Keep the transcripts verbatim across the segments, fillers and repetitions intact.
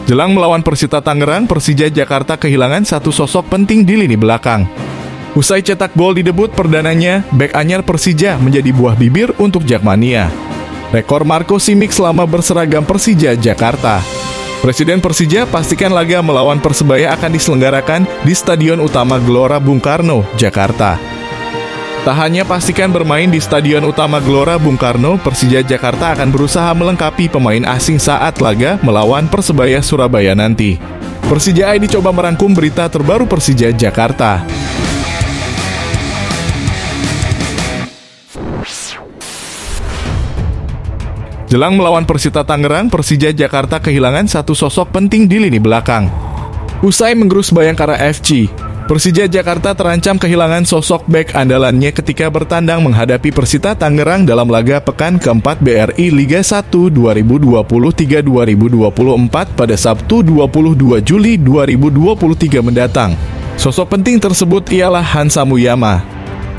Jelang melawan Persita Tangerang, Persija Jakarta kehilangan satu sosok penting di lini belakang. Usai cetak gol di debut perdananya, bek anyar Persija menjadi buah bibir untuk Jakmania. Rekor Marco Simic selama berseragam Persija Jakarta. Presiden Persija pastikan laga melawan Persebaya akan diselenggarakan di Stadion Utama Gelora Bung Karno, Jakarta. Tak hanya pastikan bermain di Stadion Utama Gelora Bung Karno, Persija Jakarta akan berusaha melengkapi pemain asing saat laga melawan Persebaya Surabaya nanti. Persija I D coba merangkum berita terbaru Persija Jakarta. Jelang melawan Persita Tangerang, Persija Jakarta kehilangan satu sosok penting di lini belakang. Usai menggerus Bayangkara F C, Persija Jakarta terancam kehilangan sosok bek andalannya ketika bertandang menghadapi Persita Tangerang dalam laga pekan keempat B R I Liga satu dua ribu dua puluh tiga dua ribu dua puluh empat pada Sabtu dua puluh dua Juli dua ribu dua puluh tiga mendatang. Sosok penting tersebut ialah Hansa Muyama.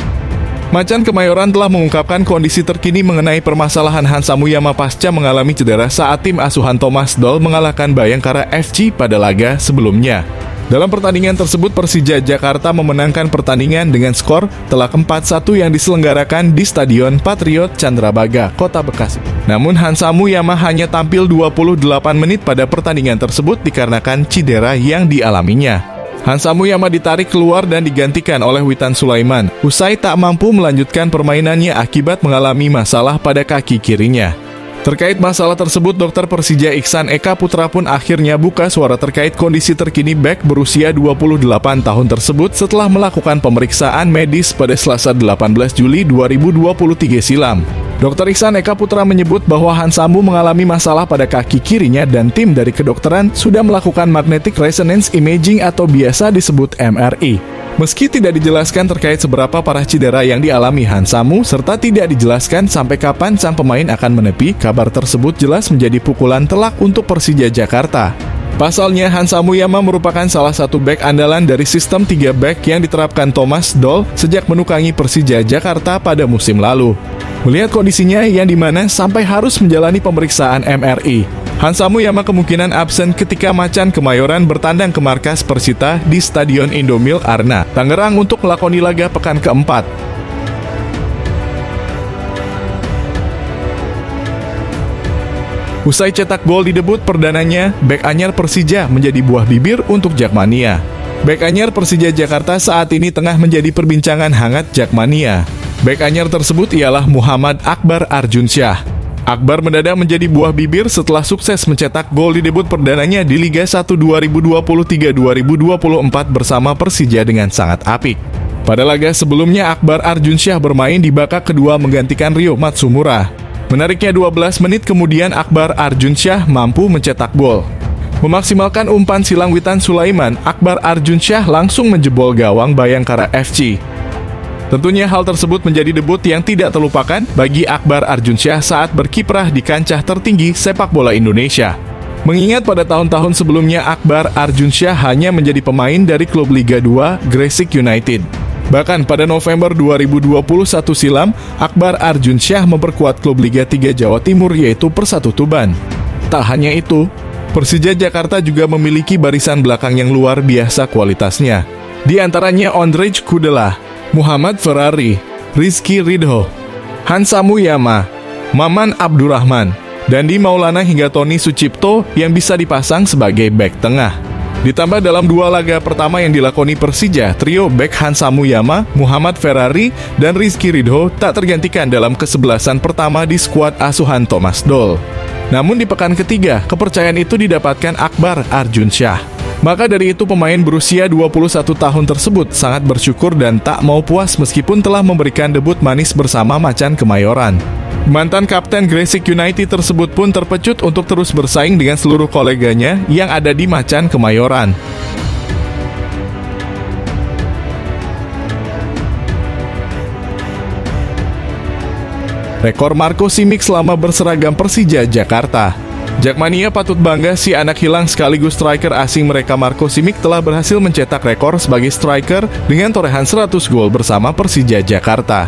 Macan Kemayoran telah mengungkapkan kondisi terkini mengenai permasalahan Hansa Muyama pasca mengalami cedera saat tim asuhan Thomas Doll mengalahkan Bayangkara F C pada laga sebelumnya. Dalam pertandingan tersebut, Persija Jakarta memenangkan pertandingan dengan skor telak empat satu yang diselenggarakan di Stadion Patriot Candrabaga, Kota Bekasi. Namun Hansa Muyama hanya tampil dua puluh delapan menit pada pertandingan tersebut dikarenakan cedera yang dialaminya. Hansa Muyama ditarik keluar dan digantikan oleh Witan Sulaiman, usai tak mampu melanjutkan permainannya akibat mengalami masalah pada kaki kirinya. Terkait masalah tersebut, dokter Persija Iksan Eka Putra pun akhirnya buka suara terkait kondisi terkini bek berusia dua puluh delapan tahun tersebut setelah melakukan pemeriksaan medis pada Selasa delapan belas Juli dua ribu dua puluh tiga silam. dokter Iksan Eka Putra menyebut bahwa Hansamu mengalami masalah pada kaki kirinya dan tim dari kedokteran sudah melakukan magnetic resonance imaging atau biasa disebut M R I. Meski tidak dijelaskan terkait seberapa parah cedera yang dialami Hansamu, serta tidak dijelaskan sampai kapan sang pemain akan menepi, kabar tersebut jelas menjadi pukulan telak untuk Persija Jakarta. Pasalnya, Hansa Muyama merupakan salah satu bek andalan dari sistem tiga bek yang diterapkan Thomas Doll sejak menukangi Persija Jakarta pada musim lalu. Melihat kondisinya yang dimana sampai harus menjalani pemeriksaan M R I, Hansa Muyama kemungkinan absen ketika Macan Kemayoran bertandang ke markas Persita di Stadion Indomilk Arena, Tangerang untuk melakoni laga pekan keempat. Usai cetak gol di debut perdananya, bek anyar Persija menjadi buah bibir untuk Jakmania. Bek anyar Persija Jakarta saat ini tengah menjadi perbincangan hangat Jakmania. Bek anyar tersebut ialah Muhammad Akbar Arjunsyah. Akbar mendadak menjadi buah bibir setelah sukses mencetak gol di debut perdananya di Liga satu dua ribu dua puluh tiga dua ribu dua puluh empat bersama Persija dengan sangat apik. Pada laga sebelumnya, Akbar Arjunsyah bermain di babak kedua menggantikan Rio Matsumura. Menariknya dua belas menit kemudian Akbar Arjunsyah mampu mencetak gol. Memaksimalkan umpan silang Witan Sulaiman, Akbar Arjunsyah langsung menjebol gawang Bayangkara F C. Tentunya hal tersebut menjadi debut yang tidak terlupakan bagi Akbar Arjunsyah saat berkiprah di kancah tertinggi sepak bola Indonesia. Mengingat pada tahun-tahun sebelumnya Akbar Arjunsyah hanya menjadi pemain dari klub Liga dua Gresik United. Bahkan pada November dua ribu dua puluh satu silam, Akbar Arjunsyah memperkuat klub Liga tiga Jawa Timur yaitu Persatu Tuban. Tak hanya itu, Persija Jakarta juga memiliki barisan belakang yang luar biasa kualitasnya. Di antaranya Ondrej Kudela, Muhammad Ferrari, Rizky Ridho, Hansa Muyama, Maman Abdurrahman, Dandi Maulana hingga Tony Sucipto yang bisa dipasang sebagai bek tengah. Ditambah dalam dua laga pertama yang dilakoni Persija, trio bek Hansa Muyama, Muhammad Ferrari, dan Rizky Ridho tak tergantikan dalam kesebelasan pertama di skuad asuhan Thomas Doll. Namun di pekan ketiga, kepercayaan itu didapatkan Akbar Arjunsyah. Maka dari itu pemain berusia dua puluh satu tahun tersebut sangat bersyukur dan tak mau puas meskipun telah memberikan debut manis bersama Macan Kemayoran. Mantan kapten Gresik United tersebut pun terpecut untuk terus bersaing dengan seluruh koleganya yang ada di Macan Kemayoran. Rekor Marco Simic selama berseragam Persija Jakarta. Jakmania patut bangga si anak hilang sekaligus striker asing mereka Marco Simic telah berhasil mencetak rekor sebagai striker dengan torehan seratus gol bersama Persija Jakarta.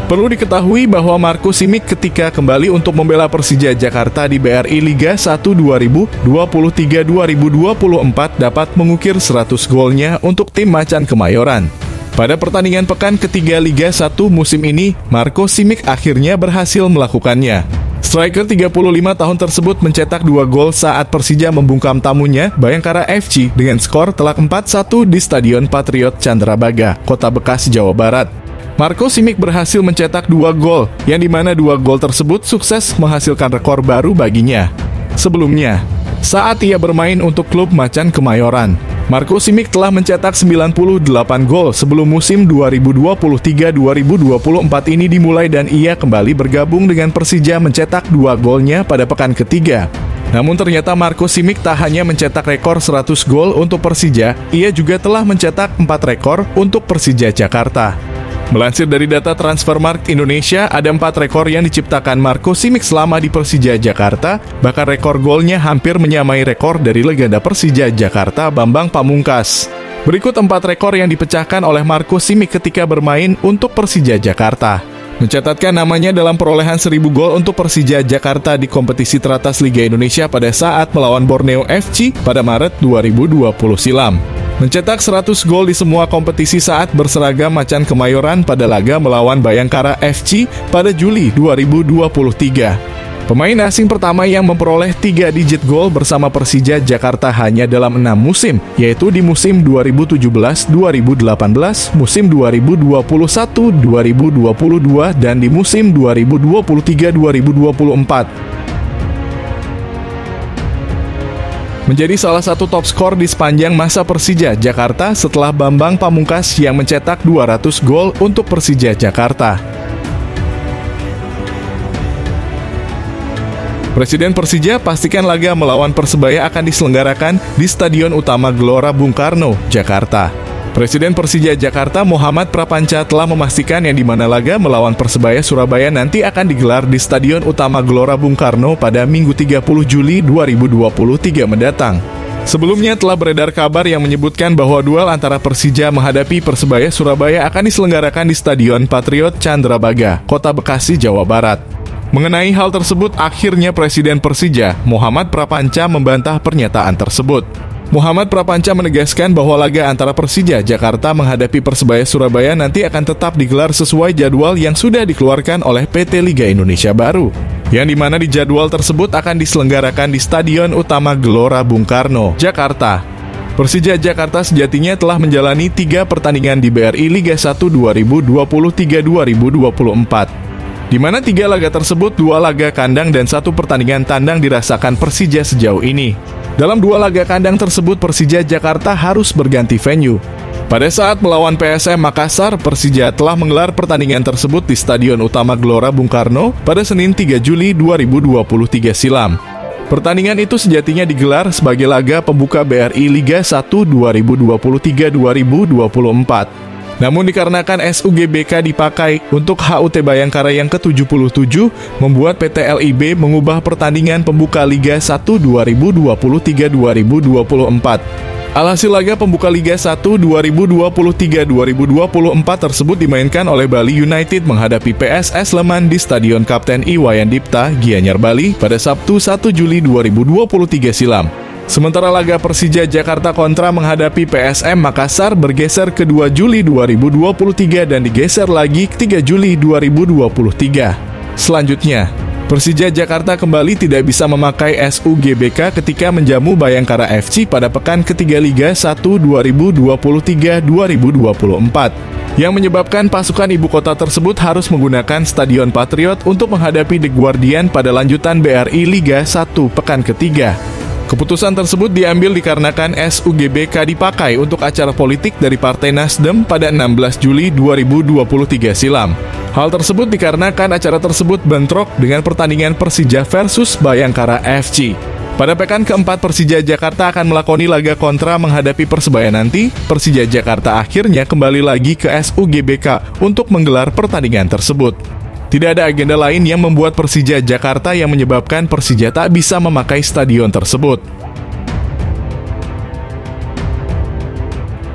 Perlu diketahui bahwa Marco Simic ketika kembali untuk membela Persija Jakarta di B R I Liga satu dua ribu dua puluh tiga dua ribu dua puluh empat dapat mengukir seratus golnya untuk tim Macan Kemayoran. Pada pertandingan pekan ketiga Liga satu musim ini, Marco Simic akhirnya berhasil melakukannya. Striker tiga puluh lima tahun tersebut mencetak dua gol saat Persija membungkam tamunya Bayangkara F C dengan skor telak empat satu di Stadion Patriot Candrabaga, Kota Bekasi, Jawa Barat. Marco Simic berhasil mencetak dua gol, yang dimana dua gol tersebut sukses menghasilkan rekor baru baginya. Sebelumnya, saat ia bermain untuk klub Macan Kemayoran, Marco Simic telah mencetak sembilan puluh delapan gol sebelum musim dua ribu dua puluh tiga dua ribu dua puluh empat ini dimulai dan ia kembali bergabung dengan Persija mencetak dua golnya pada pekan ketiga. Namun ternyata Marco Simic tak hanya mencetak rekor seratus gol untuk Persija, ia juga telah mencetak empat rekor untuk Persija Jakarta. Melansir dari data Transfermarkt Indonesia, ada empat rekor yang diciptakan Marco Simic selama di Persija Jakarta, bahkan rekor golnya hampir menyamai rekor dari legenda Persija Jakarta Bambang Pamungkas. Berikut empat rekor yang dipecahkan oleh Marco Simic ketika bermain untuk Persija Jakarta. Mencatatkan namanya dalam perolehan seribu gol untuk Persija Jakarta di kompetisi teratas Liga Indonesia pada saat melawan Borneo F C pada Maret dua ribu dua puluh silam. Mencetak seratus gol di semua kompetisi saat berseragam Macan Kemayoran pada laga melawan Bayangkara F C pada Juli dua ribu dua puluh tiga. Pemain asing pertama yang memperoleh tiga digit gol bersama Persija Jakarta hanya dalam enam musim, yaitu di musim dua ribu tujuh belas dua ribu delapan belas, musim dua ribu dua puluh satu dua ribu dua puluh dua, dan di musim dua ribu dua puluh tiga dua ribu dua puluh empat. Menjadi salah satu top skor di sepanjang masa Persija Jakarta setelah Bambang Pamungkas yang mencetak dua ratus gol untuk Persija Jakarta. Presiden Persija pastikan laga melawan Persebaya akan diselenggarakan di Stadion Utama Gelora Bung Karno, Jakarta. Presiden Persija Jakarta Muhammad Prapanca telah memastikan yang dimana laga melawan Persebaya Surabaya nanti akan digelar di Stadion Utama Gelora Bung Karno pada Minggu tiga puluh Juli dua ribu dua puluh tiga mendatang. Sebelumnya telah beredar kabar yang menyebutkan bahwa duel antara Persija menghadapi Persebaya Surabaya akan diselenggarakan di Stadion Patriot Candrabaga, Kota Bekasi, Jawa Barat. Mengenai hal tersebut, akhirnya Presiden Persija Muhammad Prapanca membantah pernyataan tersebut. Muhammad Prapanca menegaskan bahwa laga antara Persija Jakarta menghadapi Persebaya Surabaya nanti akan tetap digelar sesuai jadwal yang sudah dikeluarkan oleh P T Liga Indonesia Baru, yang dimana di jadwal tersebut akan diselenggarakan di Stadion Utama Gelora Bung Karno, Jakarta. Persija Jakarta sejatinya telah menjalani tiga pertandingan di B R I Liga satu dua ribu dua puluh tiga dua ribu dua puluh empat, di mana tiga laga tersebut, dua laga kandang dan satu pertandingan tandang dirasakan Persija sejauh ini. Dalam dua laga kandang tersebut, Persija Jakarta harus berganti venue. Pada saat melawan P S M Makassar, Persija telah menggelar pertandingan tersebut di Stadion Utama Gelora Bung Karno pada Senin tiga Juli dua ribu dua puluh tiga silam. Pertandingan itu sejatinya digelar sebagai laga pembuka B R I Liga satu dua ribu dua puluh tiga dua ribu dua puluh empat. Namun dikarenakan S U G B K dipakai untuk H U T Bayangkara yang ke tujuh puluh tujuh, membuat P T L I B mengubah pertandingan pembuka Liga satu dua ribu dua puluh tiga dua ribu dua puluh empat. Alhasil laga pembuka Liga satu dua ribu dua puluh tiga dua ribu dua puluh empat tersebut dimainkan oleh Bali United menghadapi P S S Sleman di Stadion Kapten Iwayan Dipta, Gianyar, Bali pada Sabtu satu Juli dua ribu dua puluh tiga silam. Sementara laga Persija Jakarta kontra menghadapi P S M Makassar bergeser ke dua Juli dua ribu dua puluh tiga dan digeser lagi ke tiga Juli dua ribu dua puluh tiga. Selanjutnya, Persija Jakarta kembali tidak bisa memakai S U G B K ketika menjamu Bayangkara F C pada pekan ketiga Liga satu dua ribu dua puluh tiga dua ribu dua puluh empat, yang menyebabkan pasukan ibu kota tersebut harus menggunakan Stadion Patriot untuk menghadapi The Guardian pada lanjutan B R I Liga satu pekan ketiga. Keputusan tersebut diambil dikarenakan S U G B K dipakai untuk acara politik dari Partai Nasdem pada enam belas Juli dua ribu dua puluh tiga silam. Hal tersebut dikarenakan acara tersebut bentrok dengan pertandingan Persija versus Bayangkara F C. Pada pekan keempat, Persija Jakarta akan melakoni laga kontra menghadapi Persebaya nanti. Persija Jakarta akhirnya kembali lagi ke S U G B K untuk menggelar pertandingan tersebut. Tidak ada agenda lain yang membuat Persija Jakarta yang menyebabkan Persija tak bisa memakai stadion tersebut.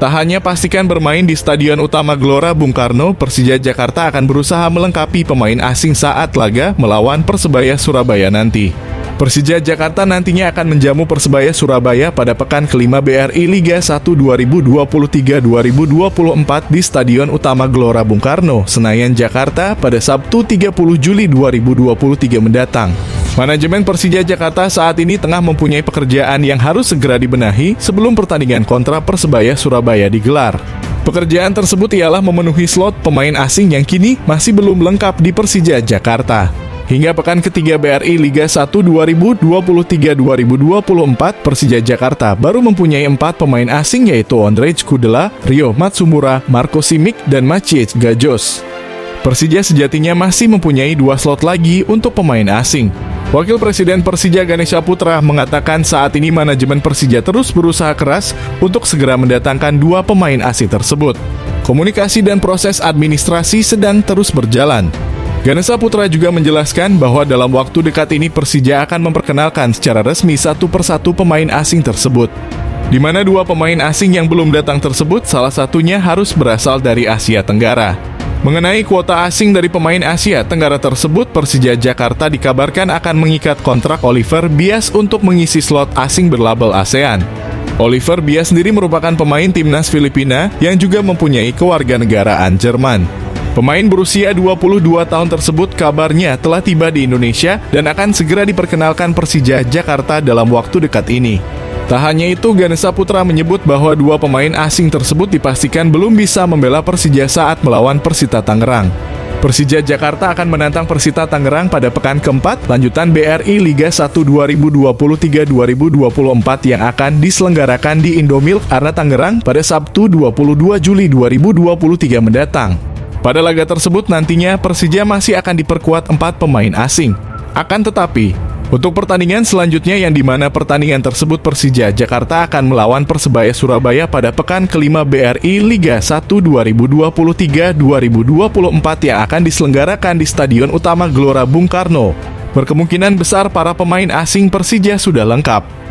Tak hanya pastikan bermain di Stadion Utama Gelora Bung Karno, Persija Jakarta akan berusaha melengkapi pemain asing saat laga melawan Persebaya Surabaya nanti. Persija Jakarta nantinya akan menjamu Persebaya Surabaya pada pekan kelima B R I Liga satu dua ribu dua puluh tiga dua ribu dua puluh empat di Stadion Utama Gelora Bung Karno, Senayan, Jakarta pada Sabtu tiga puluh Juli dua ribu dua puluh tiga mendatang. Manajemen Persija Jakarta saat ini tengah mempunyai pekerjaan yang harus segera dibenahi sebelum pertandingan kontra Persebaya Surabaya digelar. Pekerjaan tersebut ialah memenuhi slot pemain asing yang kini masih belum lengkap di Persija Jakarta. Hingga pekan ketiga B R I Liga satu dua ribu dua puluh tiga dua ribu dua puluh empat, Persija Jakarta baru mempunyai empat pemain asing yaitu Ondrej Kudela, Rio Matsumura, Marco Simic, dan Maciej Gajos. Persija sejatinya masih mempunyai dua slot lagi untuk pemain asing. Wakil Presiden Persija Ganesha Putra mengatakan saat ini manajemen Persija terus berusaha keras untuk segera mendatangkan dua pemain asing tersebut. Komunikasi dan proses administrasi sedang terus berjalan. Ganesha Putra juga menjelaskan bahwa dalam waktu dekat ini Persija akan memperkenalkan secara resmi satu persatu pemain asing tersebut. Di mana dua pemain asing yang belum datang tersebut salah satunya harus berasal dari Asia Tenggara. Mengenai kuota asing dari pemain Asia Tenggara tersebut, Persija Jakarta dikabarkan akan mengikat kontrak Oliver Bias untuk mengisi slot asing berlabel ASEAN. Oliver Bias sendiri merupakan pemain timnas Filipina yang juga mempunyai kewarganegaraan Jerman. Pemain berusia dua puluh dua tahun tersebut kabarnya telah tiba di Indonesia dan akan segera diperkenalkan Persija Jakarta dalam waktu dekat ini. Tak hanya itu, Ganesha Putra menyebut bahwa dua pemain asing tersebut dipastikan belum bisa membela Persija saat melawan Persita Tangerang. Persija Jakarta akan menantang Persita Tangerang pada pekan keempat lanjutan B R I Liga satu dua ribu dua puluh tiga dua ribu dua puluh empat yang akan diselenggarakan di Indomilk Arena Tangerang pada Sabtu dua puluh dua Juli dua ribu dua puluh tiga mendatang. Pada laga tersebut nantinya Persija masih akan diperkuat empat pemain asing. Akan tetapi, untuk pertandingan selanjutnya yang dimana pertandingan tersebut Persija Jakarta akan melawan Persebaya Surabaya pada pekan kelima B R I Liga satu dua ribu dua puluh tiga dua ribu dua puluh empat yang akan diselenggarakan di Stadion Utama Gelora Bung Karno. Berkemungkinan besar para pemain asing Persija sudah lengkap.